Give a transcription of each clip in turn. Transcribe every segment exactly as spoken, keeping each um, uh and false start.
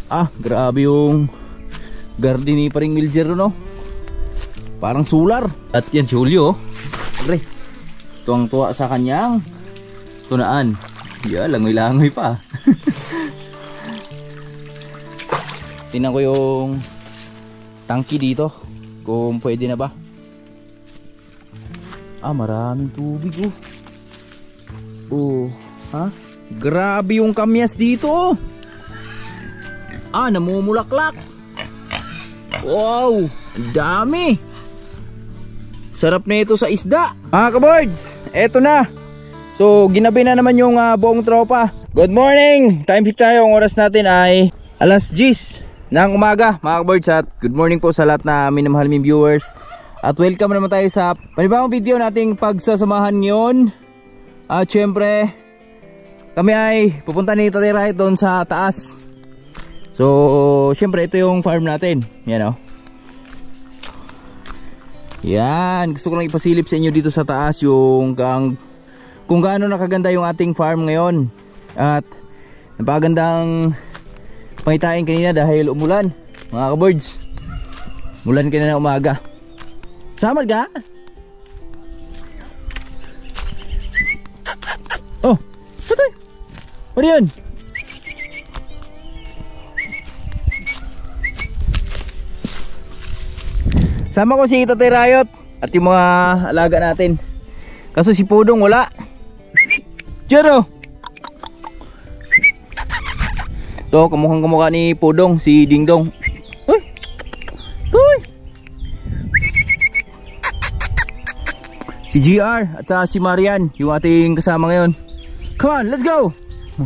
Ah, grabe yung garden ni paring Miljer, no? Parang solar. At yan si Julio, pre, tuwang-tuwa sa kanyang tunaan. Yeah, langoy-langoy pa. Tingnan ko yung tangki dito, kung pwede na ba. Ah, maraming tubig, oh. Oh, ha? Grabe yung kamyas dito, oh. Ah, namumulaklak. Wow, ang dami. Sarap na ito sa isda. Mga kaboards, eto na. So, ginabi na naman yung uh, buong tropa. Good morning. Time check tayo. Ang oras natin ay alas diyes ng umaga, mga kaboards. At good morning po sa lahat na minamahal ming viewers. At welcome naman tayo sa panibagong video nating pagsasamahan ngayon. At syempre, kami ay pupunta ni Tatay Riot doon sa taas. So, syempre ito yung farm natin. Yan, oh. Yan, gusto ko lang ipasilip sa inyo dito sa taas yung kang, kung gaano nakaganda yung ating farm ngayon. At napagandang pangitain kanina dahil umulan, mga kaboards. Umulan kanina umaga. Samad ka? Oh, tatay, ano yan? Sama ko si Tatay Riot at yung mga alaga natin. Kaso si Pudong wala. Diyan, oh. Ito, kamukhang kamukha ni Pudong, si Dingdong. Uy! Uy! Si G R at saka si Marian, yung ating kasama ngayon. Come on, let's go!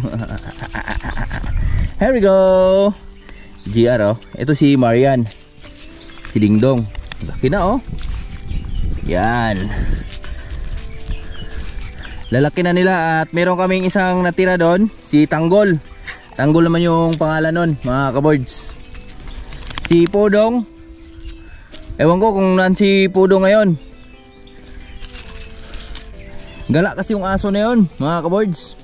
Here we go! G R, oh. Ito si Marian. Si Dingdong. Laki na, oh. Yan. Lalaki na nila at meron kaming isang natira doon, si Tanggol. Tanggol naman yung pangalan nun, mga kaboards. Si Pudong, ewan ko kung naan si Pudong ngayon. Gala kasi yung aso na yun, mga kaboards.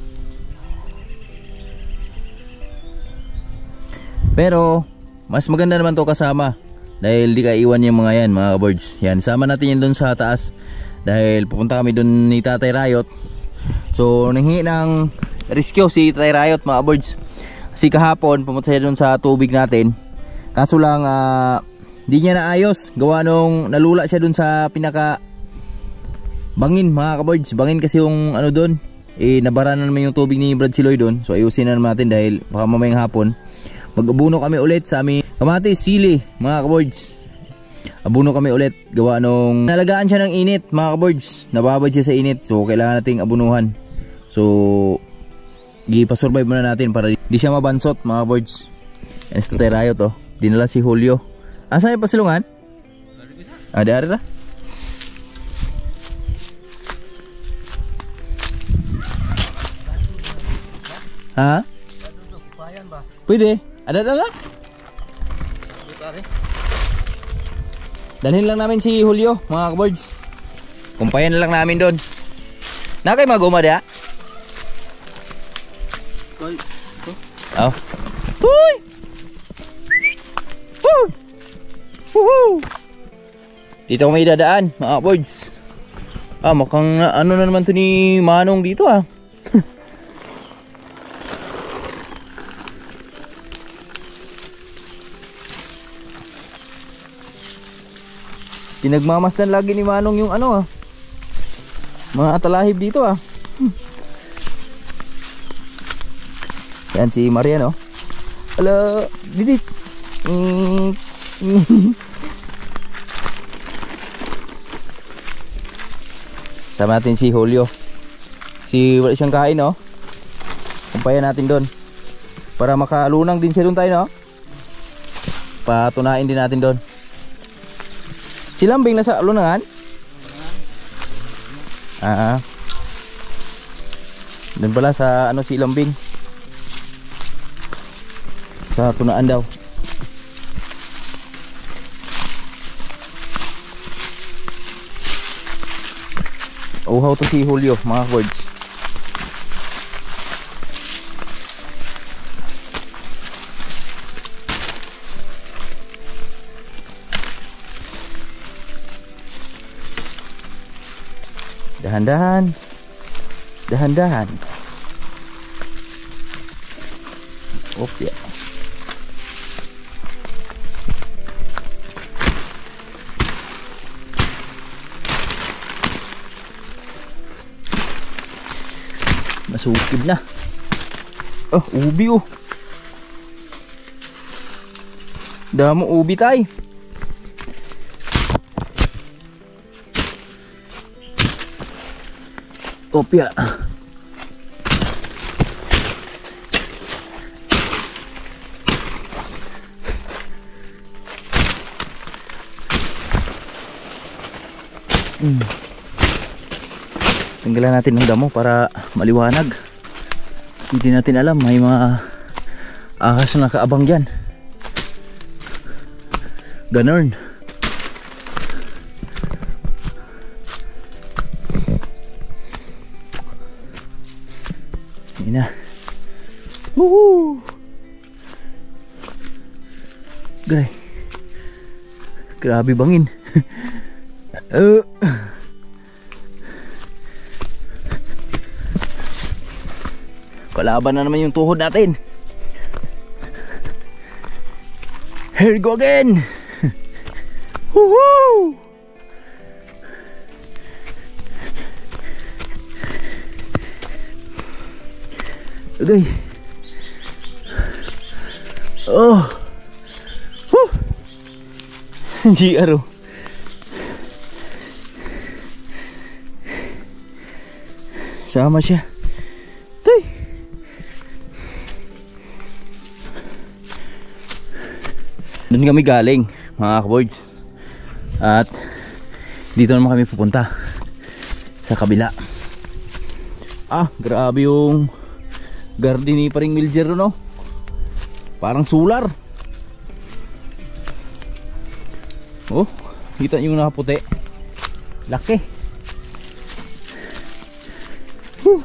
Pero mas maganda naman to kasama, dahil di ka iwan yung mga yan, mga kaboards. Yan, sama natin yan doon sa taas dahil pupunta kami doon ni Tatay Riot. So nanghingi ng rescue si Tatay Riot, mga kaboards. Kasi kahapon pumunta siya doon sa tubig natin. Kaso lang uh, di niya naayos. Gawa nung nalula siya doon sa pinaka bangin, mga kaboards. Bangin kasi yung ano doon, eh nabara na naman yung tubig ni Brad Siloy doon. So ayusin na naman natin dahil baka mamayang hapon mag-abuno kami ulit sa aming kamatis, sili, mga kaboards. Abuno kami ulit. Gawa nung nalagaan siya ng init, mga kaboards. Nababad siya sa init. So kailangan nating abunuhan. So ipasurvive muna natin para di siya mabansot, mga kaboards. Yan si Tatay Riot, oh. Dinala si Julio. Asa yung pasilungan? Ah, di ari na. Ha? Pwede? Ada dala? Dalhin lang namin si Julio, mga kaboards. Kumpayan na lang namin doon. Nakay maguma dia? Oh. Huy! Woo! Woohoo! Dito ko may dadaan, mga kaboards. Ah, mukhang ano na naman to ni Manong dito, ah. Pinagmamasdan lagi ni Manong yung ano, ah, mga atalahib dito, ah. Yan si Marian, oh. Hello, didit. Sama natin si Julio. Si wala siyang kain, oh. Kumpayan natin doon para makalunang din siya doon tayo, no. Patunain din natin doon. Si Lambing nasa lunangan? Ah, ah. Doon pala sa ano si Lambing. Sa tunaan daw. Uhaw to si Julio, mga words. Dahan-dahan. Dahan-dahan. Opya. Masukid na. Oh, ubi oh. Damo ubi tay. Opya. Hmm. Tanggalan natin ng damo para maliwanag. Hindi natin alam may mga ahas na nakaabang dyan. Ganun. Yun na. Woohoo! Gray. Grabe bangin. uh. Kalaban na naman yung tuhod natin. Here we go again. Woohoo! Okay. Oh. Woo! G R O. Sama siya. Tuy. Doon kami galing, mga kaboards. At dito naman kami pupunta sa kabila. Ah, grabe yung garden ni paring Milger, no? Parang solar. Oh, kita nyo yung nakaputi. Laki. Whew.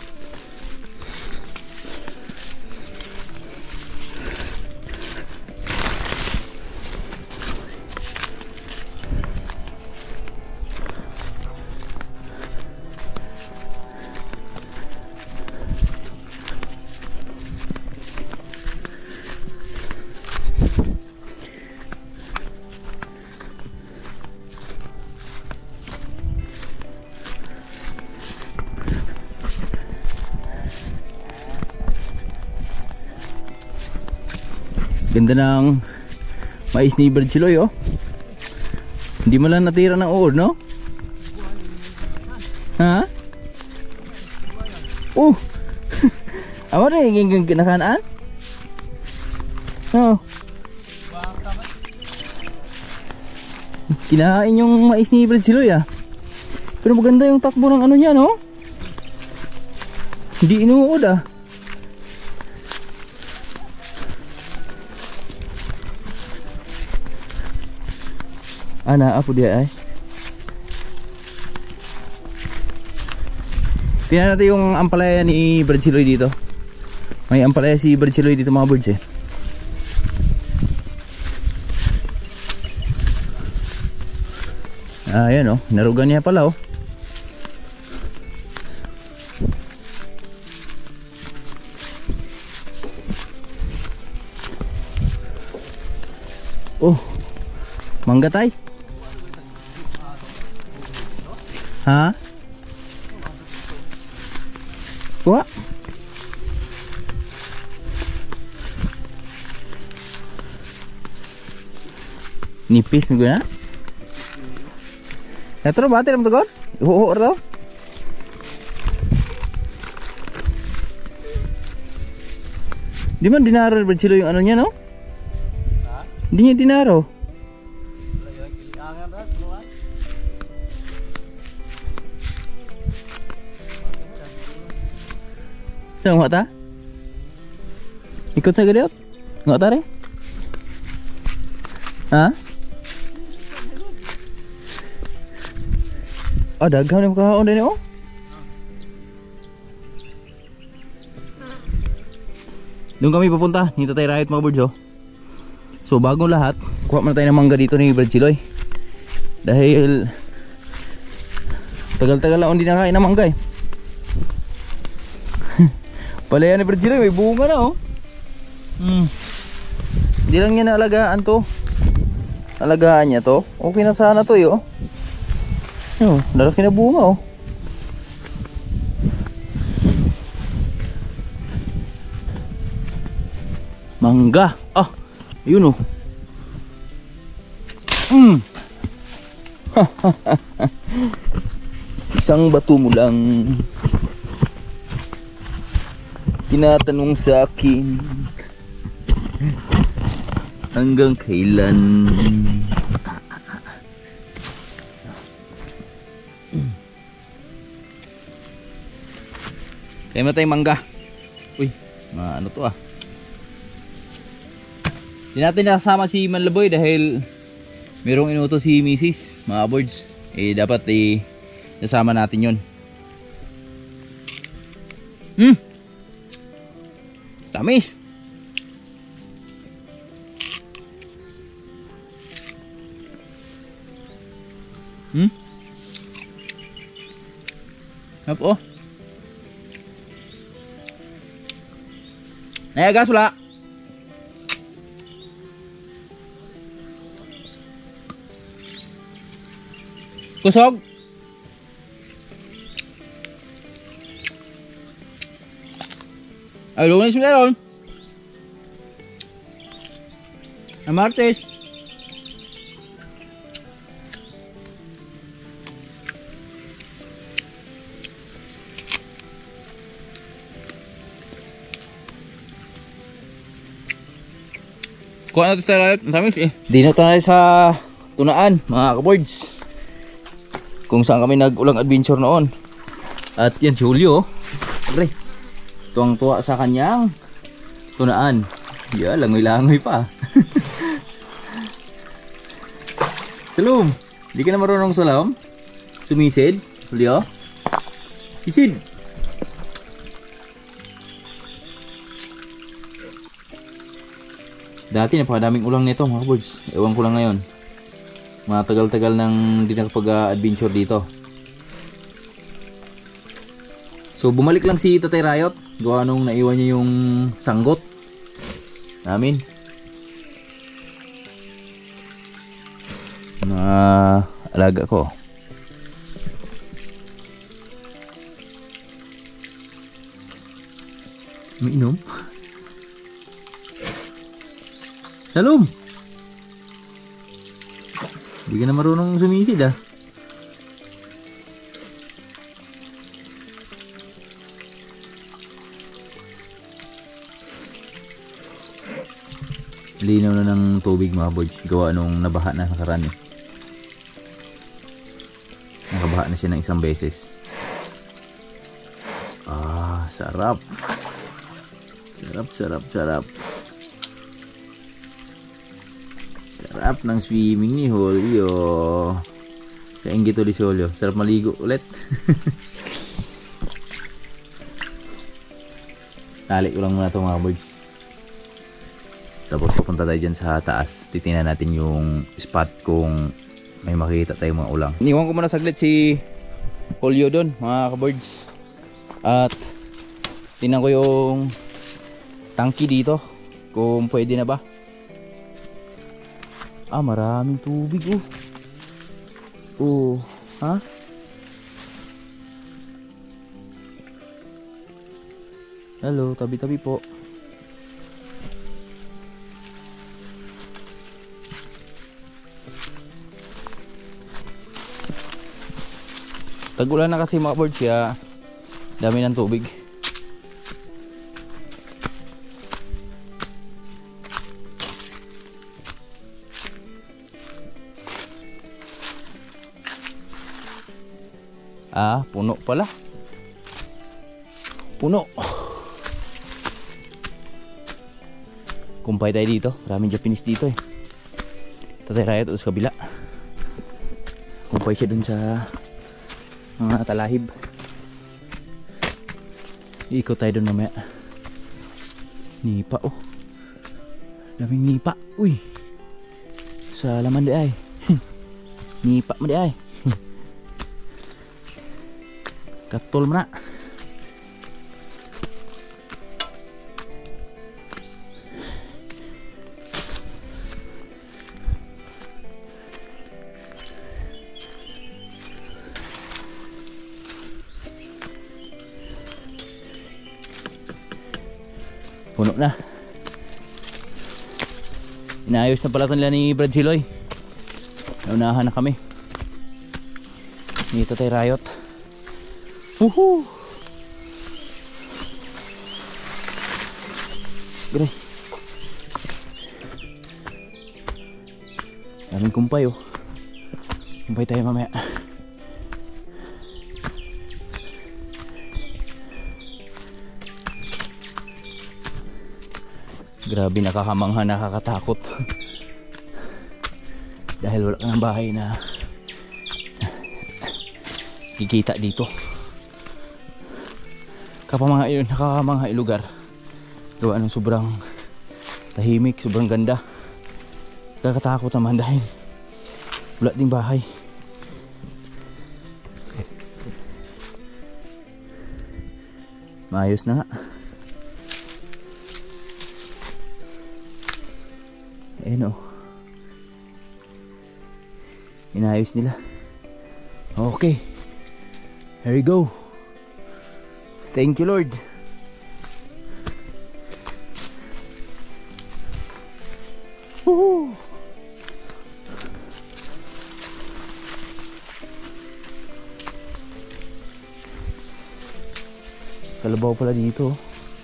Ganda ng mais ni Bird Siloy, oh. Hindi mo lang natira ng uod, no? Ha? Uh! Awa na yung kinakanaan? No. Kinahain yung mais ni Bird Siloy, ah. Pero maganda yung takbo ng ano niya, no? Hindi inuud, ah. Ana, apo dia ay. Tingnan natin yung ampalaya ni Bird Siloy dito. May ampalaya si Bird Siloy dito, mga birds, eh. Ah, yan, oh. Narugan niya pala, oh. Oh. Mangga tay. Ha? Kuha. Nipis nyo na? Ito ba? Ito ba? Uhuhur daw? Di man dinaro Bird Siloy yung ano niya, no? Hindi niya dinaro. Saan nga ta? Ikot sa galiot? Nga ta rin? Ha? Ah, daghan yung kahaon din, oh. Doon kami papunta, ni Tatay Riot, mga birds, oh. So bagong lahat, kuha muna tayo ng mangga dito ni Bird Siloy. Dahil Tagal-tagal lang hindi nakain ng mangga eh. Palayan ni Virgil, may bunga na oh. Hmm. Hindi lang niya naalagaan to. Alagaan niya to. Okay na sana to eh oh. Oh, lalaki na bunga oh. Mangga. Ah, yun oh. Mm. Isang bato mo lang tinatanong sa akin hanggang kailan. Kaya matay mangga. Uy, ma ano to ah. Hindi natin nakasama si Manlaboy dahil merong inuto si Missus mga boards. Eh dapat eh nasama natin yun. Hmm. Tamis. Hmm. Apa? Nayagas wala. Kusog. Ay, lunes meron. Na Martes. Kuha natin tayo. Ang tamis eh. Di na tayo sa tunaan mga kaboards. Kung saan kami nag-ulang adventure noon. At yan si Julio. Pre, tuwang-tuwa sa kanyang tunaan. Yeah, langoy-langoy pa. Salom, di ka na marunong salam? Sumisid, Julio? Isid. Dati napakadaming ulang nito mga boys. Ewan ko lang ngayon. Matagal-tagal nang di nakapag-adventure dito. So bumalik lang si Tatay Rayot. Gawa nung naiwan niya yung sanggot namin. Mga alaga ko. Mainom? Salom! Hindi ka na marunong sumisid ah. Linaw na ng tubig mga boys. Gawa nung nabaha na nakaraan eh. Nakabaha na siya ng isang beses. Ah, sarap. Sarap, sarap, sarap. Sarap ng swimming ni Julio. Kaingit ulit si Julio. Sarap maligo ulit. Tali ko lang muna ito mga boys. Tapos pupunta tayo dyan sa taas. Titingnan natin yung spot kung may makikita tayo mga ulang. Iniwan ko muna saglit si Julio doon mga kaboards. At tingnan ko yung tangki dito kung pwede na ba. Ah, maraming tubig oh. Oh, ha? Hello, tabi-tabi po. Tag-ulan na kasi mga birds, kaya dami ng tubig. Ah, puno pala. Puno. Kumpay tayo dito. Maraming Japanese dito eh. Tatay Rayot o sa kabila. Kumpay siya dun sa mga talahib. Iikot tayo dun mamaya. Nipa oh. Daming nipa. Uy. Sa laman di ay. Nipa mo di ay. Katol mo na. Puno na. Inaayos na pala nila ni Brad Siloy. Naunahan na kami. Dito tayo Riot. Woohoo! Gre. Daming kumpay oh. Kumpay tayo mamaya. Grabe, nakakamangha, nakakatakot. Dahil wala ka ng bahay na kikita dito. Kapamangha yun, nakakamangha yung lugar. Gawa ng sobrang tahimik, sobrang ganda. Kakatakot naman dahil wala ding bahay. Maayos na nga. Ayan o. Inayos nila. Okay. Here we go. Thank you Lord. Woohoo! Kalabaw pala dito.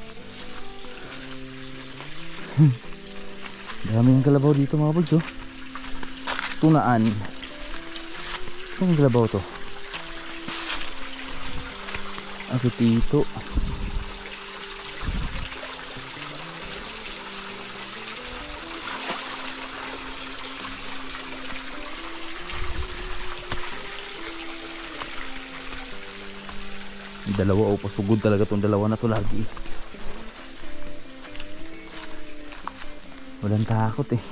Dami ng kalabaw dito mga boys oh. Tunaan. Anong kalabaw to? Apetito. Dalawa o pasugod talaga tong dalawa na to lagi. Walang takot eh.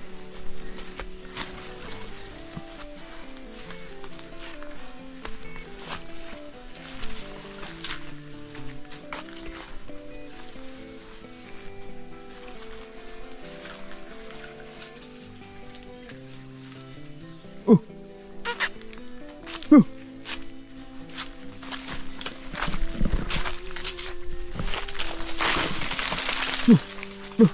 Uh. Uh. Uh. Uh.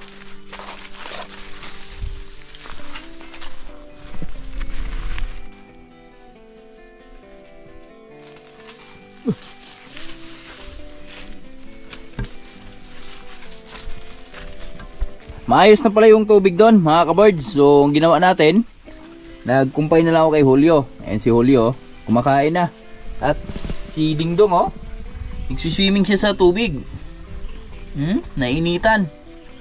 Maayos na pala yung tubig doon mga kabards. So ang ginawa natin, nagkumpay na lang ako kay Julio. Ayan si Julio, kumakain na. At si Dingdong oh, nagsiswimming siya sa tubig. Hmm? Nainitan.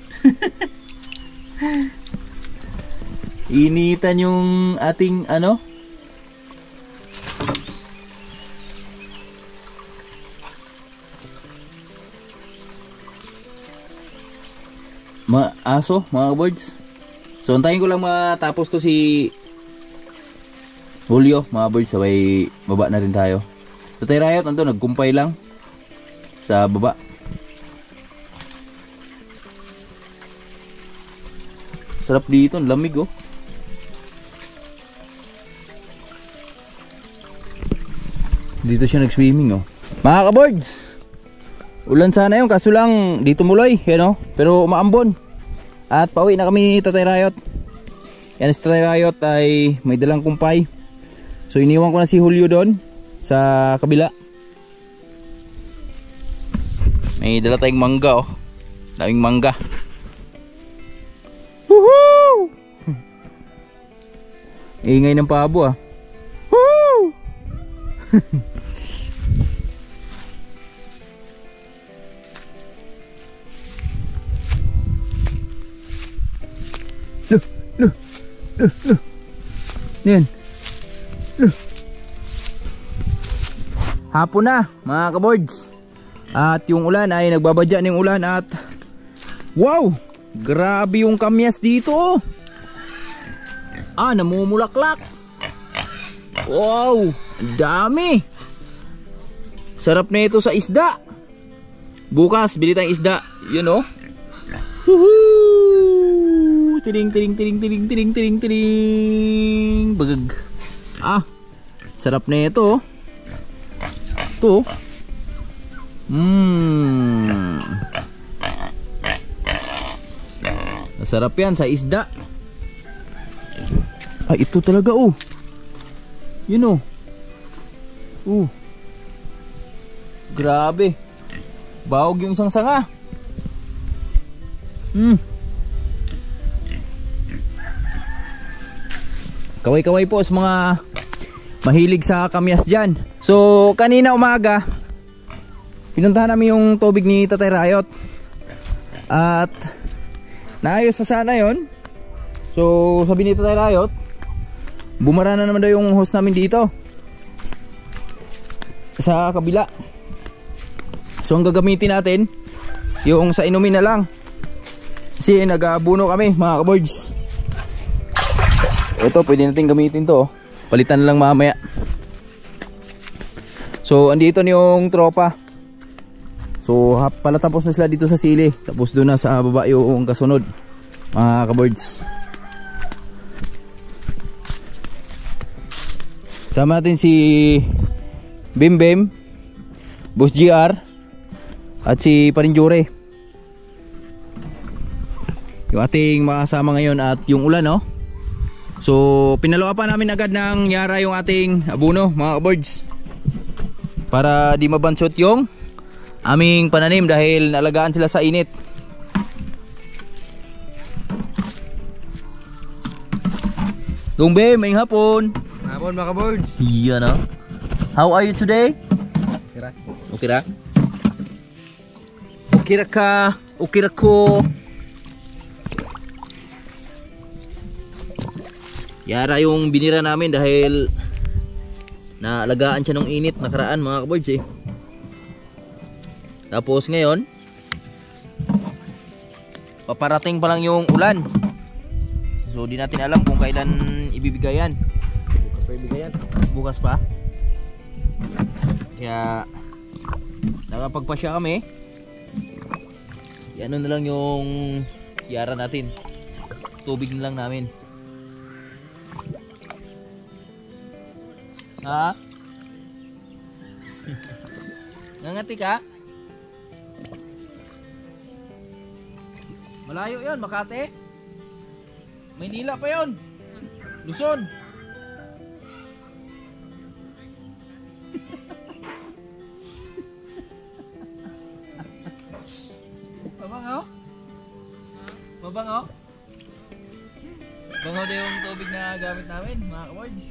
Initan yung ating ano, mga aso, mga birds. So antayin ko lang matapos to si Julio, mga birds. Sabay baba na rin tayo. So tayo Riot, ando, nagkumpay lang sa baba. Sarap dito, lamig oh. Dito siya nag-swimming oh. Mga ka-birds, ulan sana yun, kaso lang dito muloy, yan oh. Pero umaambon. At pauwi na kami ni Tatay Riot. Yan si Tatay Riot ay may dalang kumpay. So iniwan ko na si Julio doon sa kabila. May dala tayong mangga oh. Daming mangga. Woohoo! Ingay ng pabo ah. Woo! Loh, loh, loh, loh. Yan. Loh. Hapon na mga kaboards. At yung ulan ay nagbabadya ng ulan at wow! Grabe yung kamyas dito. Ah, namumulaklak. Wow, ang dami. Sarap na ito sa isda. Bukas, bili tayong isda. Yun oh. Woohoo! Tiring, tiring, tiring, tiring, tiring, tiring, tiring. Bagag. Ah, sarap na ito oh. Ito. Mmm. Masarap yan sa isda. Ay, ito talaga oh. Yun oh. Uh. Grabe. Bahog yung isang sanga. Hmm. Kaway-kaway po sa mga mahilig sa kamyas dyan. So, kanina umaga, pinuntahan namin yung tubig ni Tatay Rayot. At naayos na sana yon. So, sabi ni Tatay Rayot, bumara na naman daw yung hose namin dito sa kabila. So ang gagamitin natin yung sa inumin na lang, kasi nag-abuno kami mga kaboards. Ito pwede natin gamitin to, palitan na lang mamaya. So andito na yung tropa. So pala tapos na sila dito sa sili, tapos doon na sa baba yung kasunod mga kaboards. Sama natin si Bim Bim, Boss G R at si Parinjure, yung ating makasama ngayon. At yung ulan no, so pinaluapan namin agad ng yara yung ating abuno mga kaboards, para di mabansot yung aming pananim dahil naalagaan sila sa init. Tumbe, may hapon. Hapon mga kaboards. Yan no. How are you today? Kira. Okay ra? Okay ra ka? Okay ra ko? Yara yung binira namin dahil naalagaan siya ng init nakaraan mga kaboards eh. Tapos ngayon paparating pa lang yung ulan. So di natin alam kung kailan ibibigay yan. Bukas pa ibigay yan. Bukas pa. Kaya nakapagpasya kami. Ano na lang yung yara natin. Tubig na lang namin. Ha? Nangati ka? Malayo yon, Makati. Maynila pa yon. Luzon. Mabangaw? Mabangaw? Bangaw na yung tubig na gamit namin mga kaboards.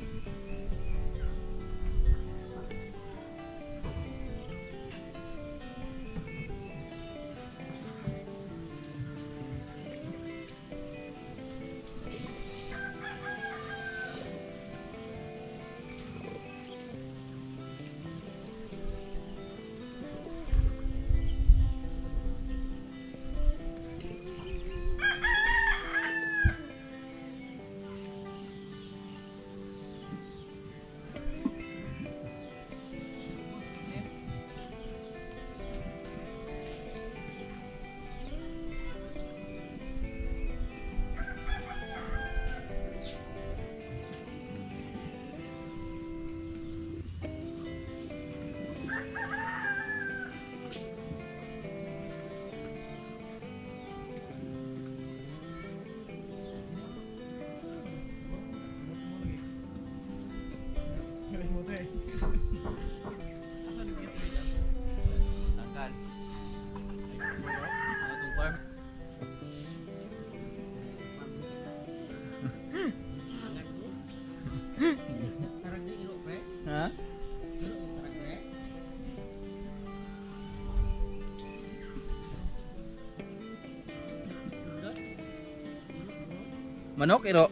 Manok iro.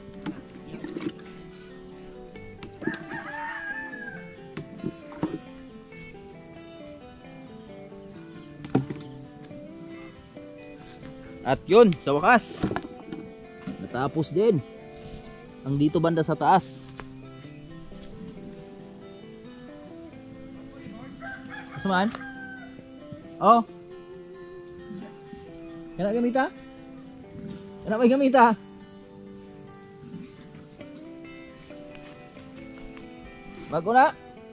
At yun, sa wakas natapos din ang dito banda sa taas. Saan? Oh. Kana gamita? Kana may gamita? Bago na.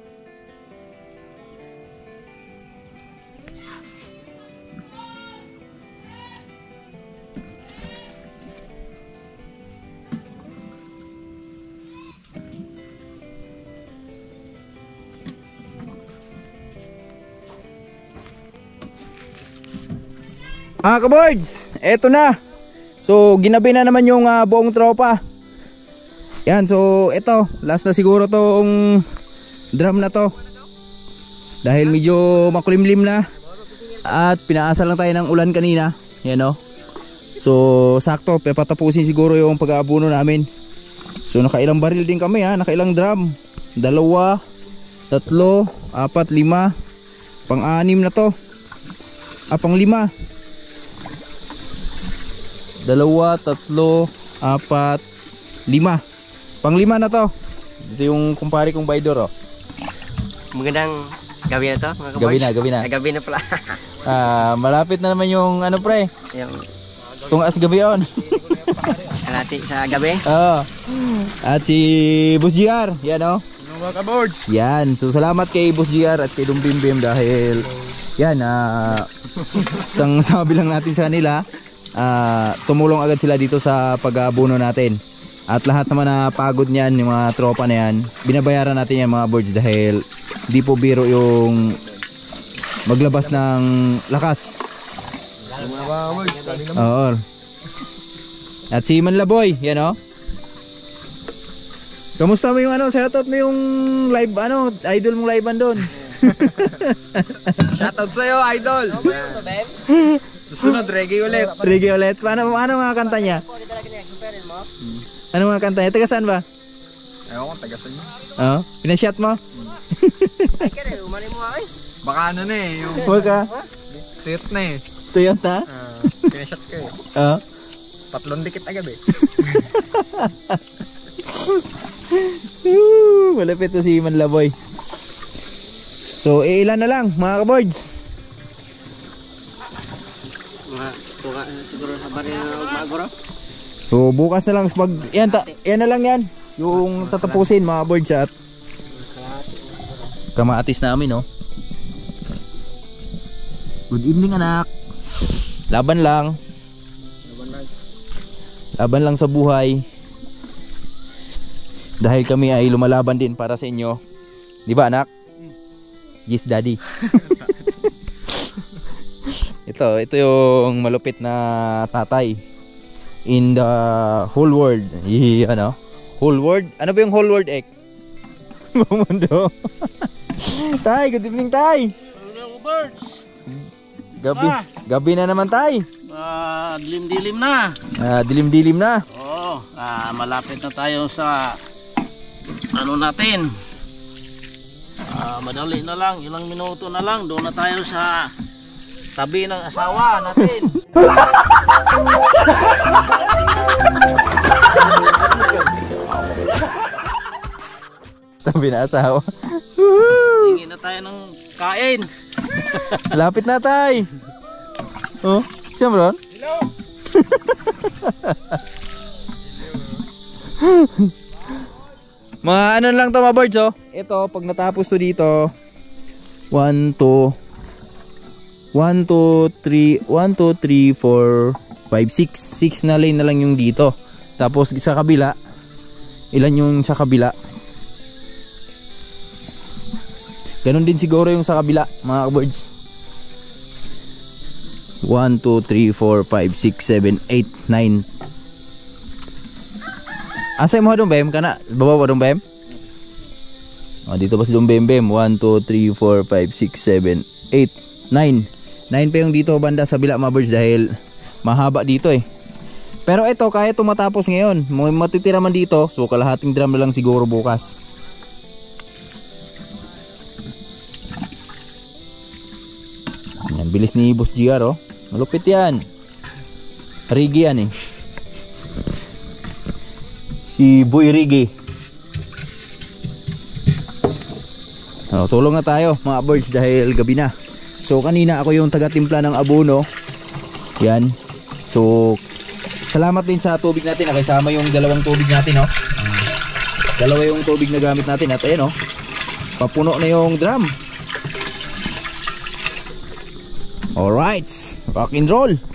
Mga kaboards, eto na. So ginabi na naman yung uh, buong tropa. Yan, so eto, last na siguro tong drum na to. Dahil medyo makulimlim na. At pinaasa lang tayo ng ulan kanina. Yan o. So sakto, pepatapusin siguro yung pag-aabuno namin. So nakailang baril din kami ha, nakailang drum. Dalawa, tatlo, apat, lima. Pang-anim na to. Ah, pang lima. Dalawa, tatlo, apat, lima. Pang lima na to. Ito yung kumpare kong Baydor oh. Magandang gabi na to mga kaboards. Gabi na, gabi na. Ay, gabi na pala. Ah, malapit na naman yung ano pre. Yung Tungas gabi on. kalati sa gabi. Oo. At si Boss G R, yan oh. Mga kaboards. Yan, so salamat kay Boss G R at kay Dumbimbim dahil yan, ah, isang sabi lang natin sa kanila. Uh, tumulong agad sila dito sa pag-aabuno natin. At lahat naman na pagod niyan, yung mga tropa na yan, binabayaran natin yan mga boards dahil di po biro yung maglabas ng lakas. Oo. At si Manlaboy, yan o. Kamusta mo yung ano, shoutout mo yung live, ano, idol mong live doon. Shoutout sa'yo, idol. Sunod, reggae ulit. Reggae ulit. Paano, ano mga kanta niya? Ano mga kanta niya? Taga saan ba? Ayaw ko, taga saan niya. Oo? Pinashot mo? Baka ano na eh, yung Huwag ka? tuyot na eh. Tuyot ha? Uh, pinashot ko eh. Oo? Tatlong dikit agad eh. Malapit to si Manlaboy. So, ilan na lang mga kaboards? Tuka siguro sa baril na maguro. So bukas na lang pag yan, ta, yan na lang yan yung tatapusin mga boards at kamatis namin no. Good evening anak. Laban lang. Laban lang. Laban lang sa buhay. Dahil kami ay lumalaban din para sa inyo. Di ba anak? Yes daddy. Ito, ito yung malupit na tatay in the whole world. I, ano? Whole world? Ano ba yung whole world, Ek? Mundo. Tay, good evening, Tay. Hello, birds. Gabi, Ah. gabi na naman, Tay. Ah, dilim-dilim na. Ah, dilim-dilim na. Oo, ah, malapit na tayo sa ano natin. Ah, madali na lang, ilang minuto na lang, doon na tayo sa tabi ng asawa natin. Tabi na asawa. Tingin na tayo ng kain. Lapit na, Tay. Oh, siya bro? Hello. Mga ano lang to mga birds oh. Ito pag natapos to dito one, two one, two, three one, two, three, four, five, six six na lane na lang yung dito. Tapos sa kabila ilan yung sa kabila. Ganon din siguro yung sa kabila mga birds. One, two, three, four, five, six, seven, eight, nine. Asay mo doon bem kana? Baba pa doon bem? Oh, dito pa si doon bem bem. one, two, three, four, five, six, seven, eight, nine. nine pa yung dito banda sa bila mga birds dahil mahaba dito eh. Pero ito kaya tumatapos ngayon. May matitira man dito. So kalahating drum na lang siguro bukas. Yan, bilis ni Boss G R oh. Malupit yan. Rigi yan eh. Si Boy Rigi. Oh, tulong na tayo mga birds dahil gabi na. So kanina ako yung taga-timpla ng abono. Yan. So salamat din sa tubig natin, nakasama yung dalawang tubig natin, no. Dalawa yung tubig na gamit natin at ayun, no. Papuno na yung drum. Alright, rock and roll.